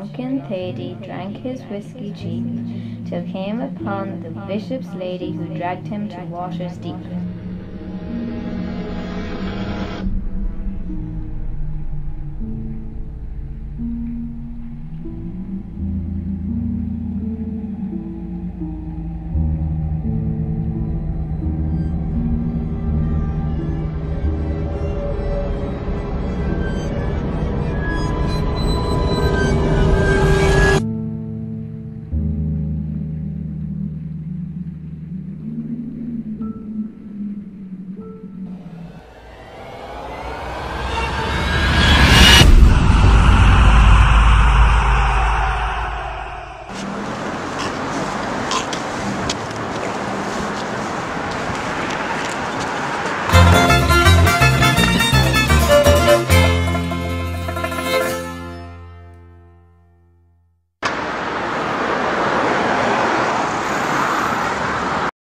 drunken Thady drank his whisky cheap, till came upon the bishop's lady, who dragged him to waters deep.